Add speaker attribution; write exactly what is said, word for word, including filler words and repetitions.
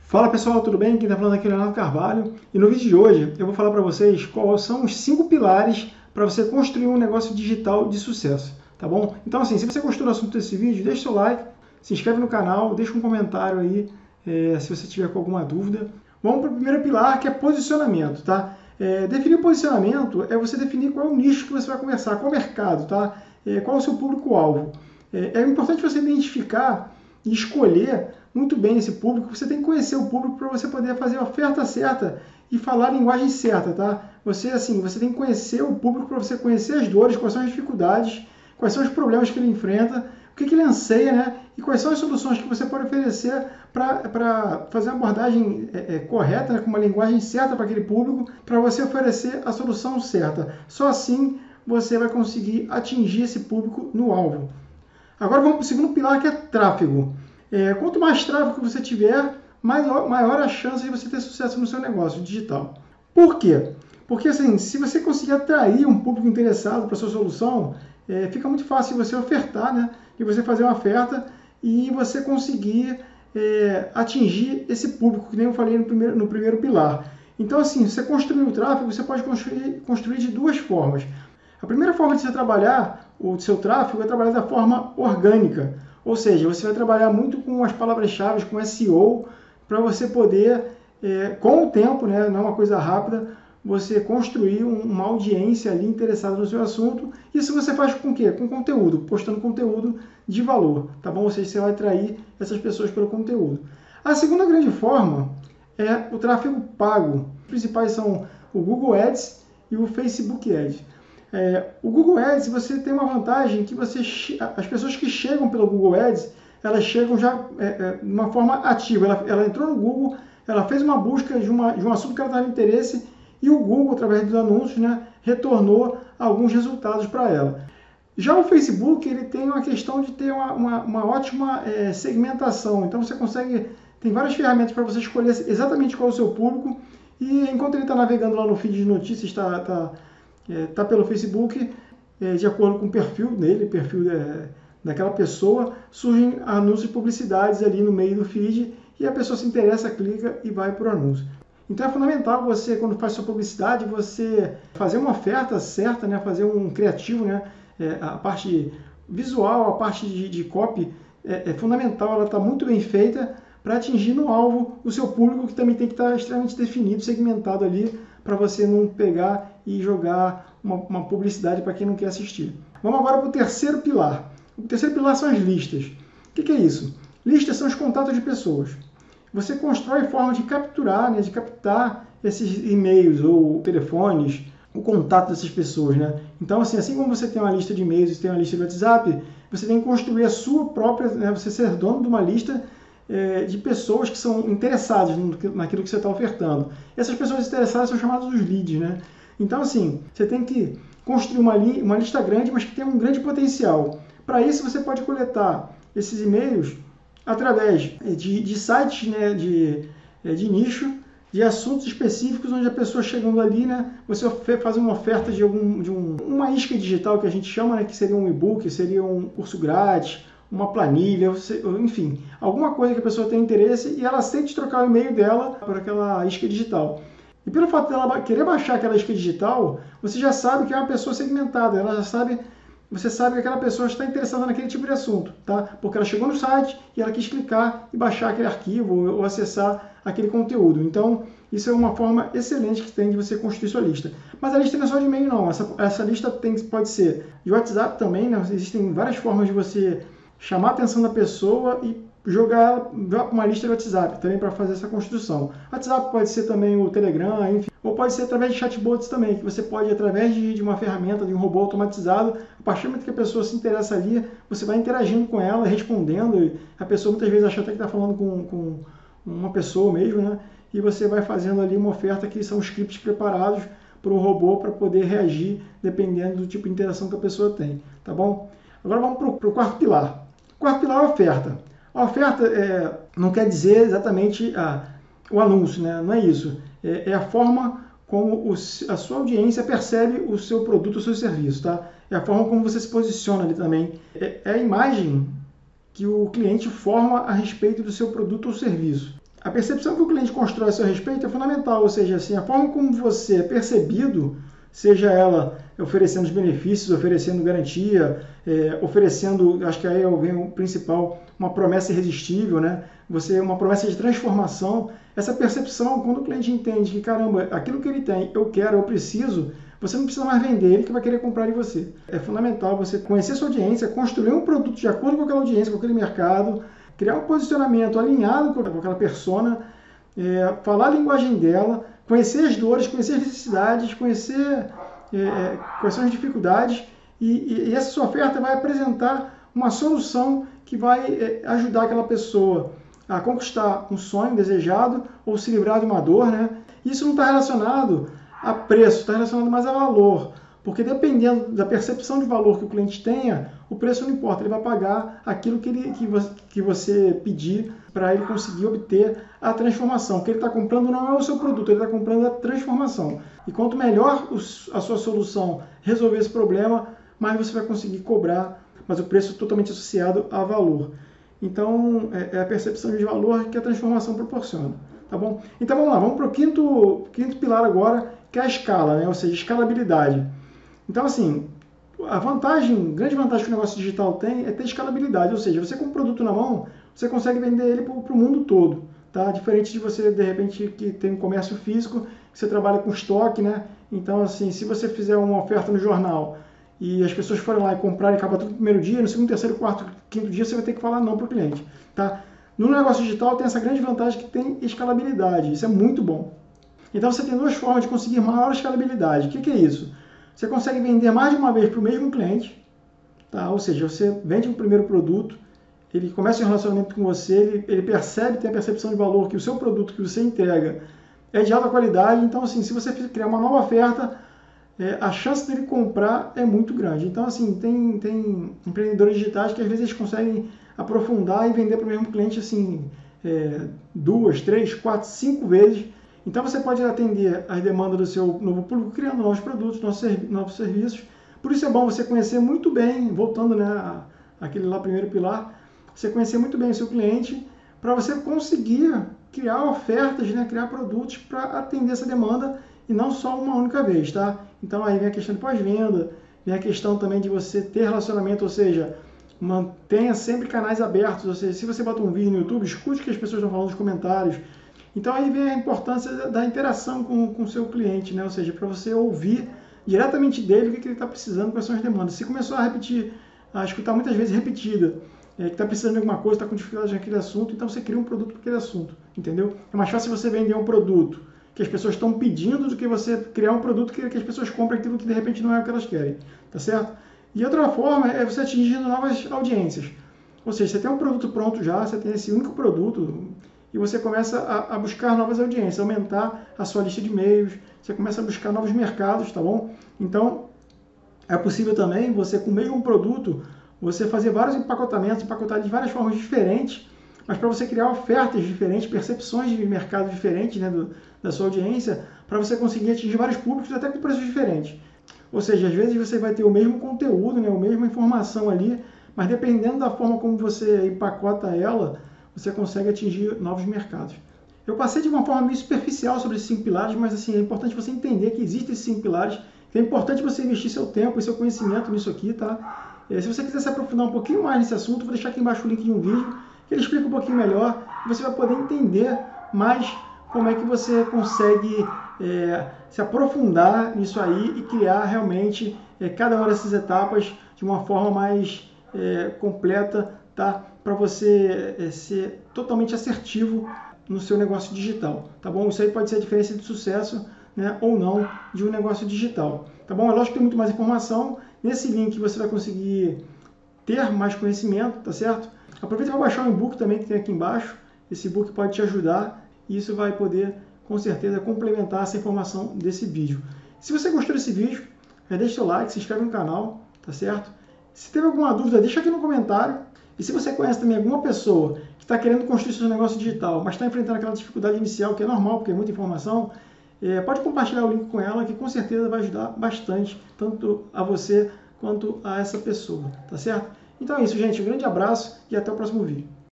Speaker 1: Fala pessoal, tudo bem? Quem está falando aqui é o Leonardo Carvalho e no vídeo de hoje eu vou falar para vocês quais são os cinco pilares para você construir um negócio digital de sucesso, tá bom? Então assim, se você gostou do assunto desse vídeo, deixa o seu like, se inscreve no canal, deixa um comentário aí é, se você tiver com alguma dúvida. Vamos para o primeiro pilar, que é posicionamento, tá? É, definir o posicionamento é você definir qual é o nicho que você vai conversar, qual é o mercado, tá? É, qual é o seu público-alvo. É, é importante você identificar e escolher muito bem esse público. Você tem que conhecer o público para você poder fazer a oferta certa e falar a linguagem certa, tá? Você, assim, você tem que conhecer o público para você conhecer as dores, quais são as dificuldades, quais são os problemas que ele enfrenta, o que, que ele anseia, né? E quais são as soluções que você pode oferecer para fazer uma abordagem é, é, correta, né? Com uma linguagem certa para aquele público, para você oferecer a solução certa. Só assim você vai conseguir atingir esse público no alvo. Agora vamos para o segundo pilar, que é tráfego. É, quanto mais tráfego você tiver, maior, maior a chance de você ter sucesso no seu negócio digital. Por quê? Porque assim, se você conseguir atrair um público interessado para a sua solução, é, fica muito fácil você ofertar, né? E você fazer uma oferta e você conseguir é, atingir esse público, que nem eu falei no primeiro, no primeiro pilar. Então assim, você construir o tráfego, você pode construir, construir de duas formas. A primeira forma de você trabalhar o seu tráfego é trabalhar da forma orgânica. Ou seja, você vai trabalhar muito com as palavras-chave, com S E O, para você poder, é, com o tempo, né, não é uma coisa rápida, você construir uma audiência ali interessada no seu assunto. Isso você faz com o quê? Com conteúdo, postando conteúdo de valor, tá bom? Ou seja, você vai atrair essas pessoas pelo conteúdo. A segunda grande forma é o tráfego pago. Os principais são o Google Ads e o Facebook Ads. É, o Google Ads, você tem uma vantagem que você, as pessoas que chegam pelo Google Ads, elas chegam já é, é, de uma forma ativa. Ela, ela entrou no Google, ela fez uma busca de, uma, de um assunto que ela estava interesse e o Google, através dos anúncios, né, retornou alguns resultados para ela. Já o Facebook, ele tem uma questão de ter uma, uma, uma ótima é, segmentação. Então você consegue, tem várias ferramentas para você escolher exatamente qual é o seu público e enquanto ele está navegando lá no feed de notícias, está... está está é, pelo Facebook, é, de acordo com o perfil dele, perfil é, daquela pessoa, surgem anúncios e publicidades ali no meio do feed e a pessoa se interessa, clica e vai para o anúncio. Então é fundamental você, quando faz sua publicidade, você fazer uma oferta certa, né, fazer um criativo, né, é, a parte visual, a parte de, de copy é, é fundamental, ela está muito bem feita para atingir no alvo o seu público, que também tem que estar extremamente definido, segmentado ali, para você não pegar e jogar uma, uma publicidade para quem não quer assistir. Vamos agora para o terceiro pilar. O terceiro pilar são as listas. O que, que é isso? Listas são os contatos de pessoas. Você constrói forma de capturar, né, de captar esses e-mails ou telefones, o contato dessas pessoas, né? Então, assim, assim como você tem uma lista de e-mails e tem uma lista de WhatsApp, você tem que construir a sua própria, né, você ser dono de uma lista é, de pessoas que são interessadas naquilo que você está ofertando. Essas pessoas interessadas são chamadas os leads, né? Então, assim, você tem que construir uma, li uma lista grande, mas que tem um grande potencial. Para isso, você pode coletar esses e-mails através de, de sites, né, de, de nicho, de assuntos específicos, onde a pessoa chegando ali, né, você faz uma oferta de, algum, de um, uma isca digital, que a gente chama, né, que seria um e-book, seria um curso grátis, uma planilha, enfim, alguma coisa que a pessoa tem interesse e ela aceite trocar o e-mail dela por aquela isca digital. E pelo fato dela querer baixar aquela isca digital, você já sabe que é uma pessoa segmentada, ela já sabe, você sabe que aquela pessoa está interessada naquele tipo de assunto, tá? Porque ela chegou no site e ela quis clicar e baixar aquele arquivo ou acessar aquele conteúdo. Então, isso é uma forma excelente que tem de você construir sua lista. Mas a lista não é só de e-mail, não. Essa, essa lista tem, pode ser de WhatsApp também, né? Existem várias formas de você chamar a atenção da pessoa e jogar uma lista de WhatsApp também para fazer essa construção. WhatsApp pode ser também o Telegram, enfim, ou pode ser através de chatbots também, que você pode, através de, de uma ferramenta, de um robô automatizado, a partir do momento que a pessoa se interessa ali, você vai interagindo com ela, respondendo, e a pessoa muitas vezes acha até que está falando com, com uma pessoa mesmo, né? E você vai fazendo ali uma oferta que são scripts preparados para o robô para poder reagir dependendo do tipo de interação que a pessoa tem, tá bom? Agora vamos para o quarto pilar. O quarto pilar é a oferta. A oferta é, não quer dizer exatamente a, o anúncio, né? Não é isso. É, é a forma como o, a sua audiência percebe o seu produto, o seu serviço, tá? É a forma como você se posiciona ali também. É, é a imagem que o cliente forma a respeito do seu produto ou serviço. a percepção que o cliente constrói a seu respeito é fundamental, ou seja, assim, a forma como você é percebido, seja ela oferecendo os benefícios, oferecendo garantia, é, oferecendo, acho que aí vem o principal, uma promessa irresistível, né? Você, uma promessa de transformação. Essa percepção, quando o cliente entende que, caramba, aquilo que ele tem, eu quero, eu preciso, você não precisa mais vender, ele que vai querer comprar de você. É fundamental você conhecer sua audiência, construir um produto de acordo com aquela audiência, com aquele mercado, criar um posicionamento alinhado com aquela persona, é, falar a linguagem dela, conhecer as dores, conhecer as necessidades, conhecer é, quais são as dificuldades, e, e essa sua oferta vai apresentar uma solução que vai é, ajudar aquela pessoa a conquistar um sonho desejado ou se livrar de uma dor, né? Isso não está relacionado a preço, está relacionado mais a valor, porque dependendo da percepção de valor que o cliente tenha, o preço não importa, ele vai pagar aquilo que, ele, que, você, que você pedir para ele conseguir obter a transformação. O que ele está comprando não é o seu produto, ele está comprando a transformação. E quanto melhor a sua solução resolver esse problema, mais você vai conseguir cobrar, mas o preço totalmente associado a valor. Então, é a percepção de valor que a transformação proporciona. Tá bom? Então, vamos lá, vamos para o quinto, quinto pilar agora, que é a escala, né? Ou seja, escalabilidade. Então, assim, a vantagem, grande vantagem que o negócio digital tem é ter escalabilidade, ou seja, você com um produto na mão, você consegue vender ele para o mundo todo, tá? Diferente de você, de repente, que tem um comércio físico, que você trabalha com estoque, né? Então, assim, se você fizer uma oferta no jornal e as pessoas forem lá e comprarem e acabar tudo no primeiro dia, no segundo, terceiro, quarto, quinto dia, você vai ter que falar não para o cliente, tá? No negócio digital tem essa grande vantagem que tem escalabilidade, isso é muito bom. Então você tem duas formas de conseguir maior escalabilidade. O que, que é isso? Você consegue vender mais de uma vez para o mesmo cliente, tá? Ou seja, você vende um primeiro produto, ele começa um relacionamento com você, ele, ele percebe, tem a percepção de valor que o seu produto que você entrega é de alta qualidade, então assim, se você criar uma nova oferta, é, a chance dele comprar é muito grande. Então assim, tem, tem empreendedores digitais que às vezes eles conseguem aprofundar e vender para o mesmo cliente assim, é, duas, três, quatro, cinco vezes. Então você pode atender as demandas do seu novo público criando novos produtos, novos serviços. Por isso é bom você conhecer muito bem, voltando, né, àquele lá primeiro pilar, você conhecer muito bem o seu cliente para você conseguir criar ofertas, né, criar produtos para atender essa demanda e não só uma única vez, tá? Então aí vem a questão de pós-venda, vem a questão também de você ter relacionamento, ou seja, mantenha sempre canais abertos, ou seja, se você bota um vídeo no YouTube, escute o que as pessoas estão falando nos comentários. Então aí vem a importância da interação com o seu cliente, né? Ou seja, para você ouvir diretamente dele o que, que ele está precisando, quais são as demandas. Se começou a repetir, a escutar muitas vezes repetida, é, que está precisando de alguma coisa, está com dificuldade naquele assunto, então você cria um produto para aquele assunto, entendeu? É mais fácil você vender um produto que as pessoas estão pedindo do que você criar um produto que, que as pessoas comprem aquilo que de repente não é o que elas querem, tá certo? E outra forma é você atingindo novas audiências. Ou seja, você tem um produto pronto já, você tem esse único produto e você começa a, a buscar novas audiências, aumentar a sua lista de e-mails, você começa a buscar novos mercados, tá bom? Então, é possível também você, com o mesmo produto, você fazer vários empacotamentos, empacotar de várias formas diferentes, mas para você criar ofertas diferentes, percepções de mercado diferentes, né, do, da sua audiência, para você conseguir atingir vários públicos, até com preços diferentes. Ou seja, às vezes você vai ter o mesmo conteúdo, né, a mesma informação ali, mas dependendo da forma como você empacota ela, você consegue atingir novos mercados. Eu passei de uma forma meio superficial sobre esses cinco pilares, mas assim, é importante você entender que existem esses cinco pilares, que é importante você investir seu tempo e seu conhecimento nisso aqui, tá? Se você quiser se aprofundar um pouquinho mais nesse assunto, vou deixar aqui embaixo o link de um vídeo, que ele explica um pouquinho melhor, e você vai poder entender mais como é que você consegue é, se aprofundar nisso aí e criar realmente é, cada uma dessas etapas de uma forma mais é, completa, tá? Para você é, ser totalmente assertivo no seu negócio digital, tá bom? Isso aí pode ser a diferença de sucesso, né, ou não de um negócio digital, tá bom? É lógico que tem muito mais informação. Nesse link você vai conseguir ter mais conhecimento, tá certo? Aproveita para baixar o e-book também que tem aqui embaixo. Esse e-book pode te ajudar e isso vai poder, com certeza, complementar essa informação desse vídeo. Se você gostou desse vídeo, já deixa seu like, se inscreve no canal, tá certo? Se teve alguma dúvida, deixa aqui no comentário. E se você conhece também alguma pessoa que está querendo construir seu negócio digital, mas está enfrentando aquela dificuldade inicial, que é normal, porque é muita informação, é, pode compartilhar o link com ela, que com certeza vai ajudar bastante, tanto a você quanto a essa pessoa, tá certo? Então é isso, gente. Um grande abraço e até o próximo vídeo.